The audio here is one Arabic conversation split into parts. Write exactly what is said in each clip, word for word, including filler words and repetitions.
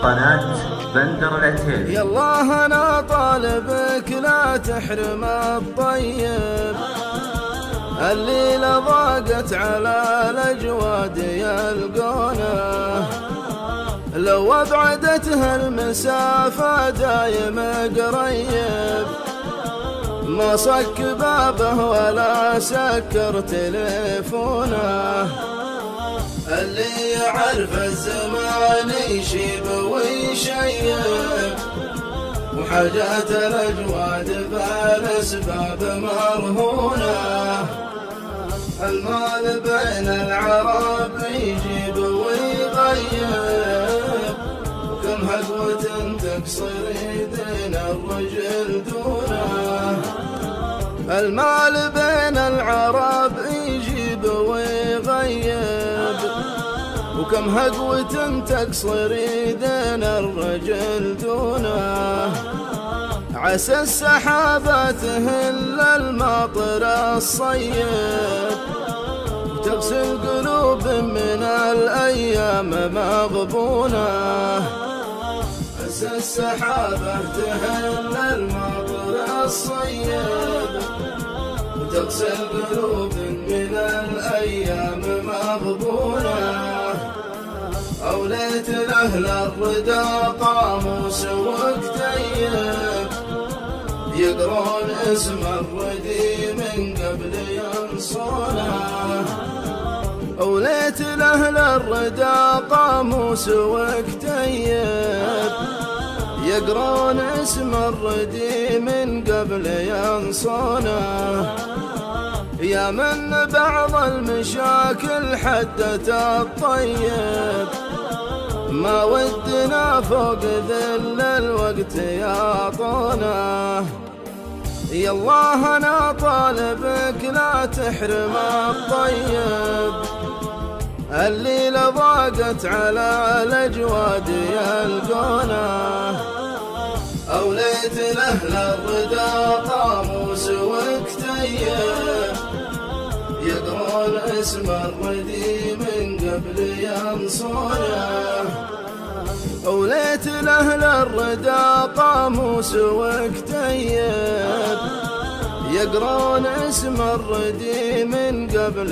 قناة بندر العتيبي. يالله أنا طالبك لا تحرم الطيب الليلة ضاقت على الأجواد يلقونه، لو أبعدتها المسافة دايم قريب، ما صك بابه ولا سكر تليفونه، اللي يعرف الزمان يشيب ويشيب، وحاجات الأجواد بالأسباب مرهونة، المال بين العرب يجيب ويغيب، وكم هقوة تكسر يدين الرجل دونه، المال بين العرب يجيب ويغيب، وكم هقوة تكسر يدين الرجل دونه، عسى السحابة تهل المطر الصيب، وتغسل قلوب من الأيام مغبونة، عسى السحابة تهل المطر الصيب، وتغسل قلوب من الأيام مغبونة، أوليت لأهل الردى قاموس وكتيب، يقرون اسم الردي من قبل ينصونه، أوليت لأهل الردى قاموس وكتيب، يقرون اسم الردي من قبل ينصونه، يا من بعض المشاكل حدت الطيب، ما ودنا فوق ذل الوقت يعطونه، يالله أنا طالبك لا تحرم الطيب الليلة ضاقت على الأجواد يلقونه، أوليت لأهل الردى قاموس وكتيب، يقرون اسم الردي من قبل ينصونه، أوليت لأهل الردى قاموس وكتيب، يقرون اسم الردي من قبل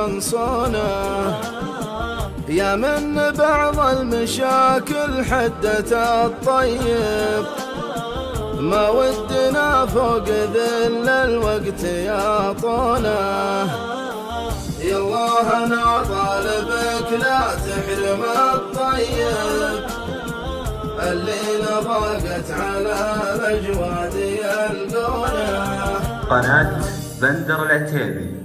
ينصونه، يا من بعض المشاكل حدت الطيب، ما ودنا فوق ذل الوقت يعطونه، يالله أنا طالبك لا تحرم الطيب الليلة ضاقت على الأجواد يلقونه. قناة بندر العتيبي.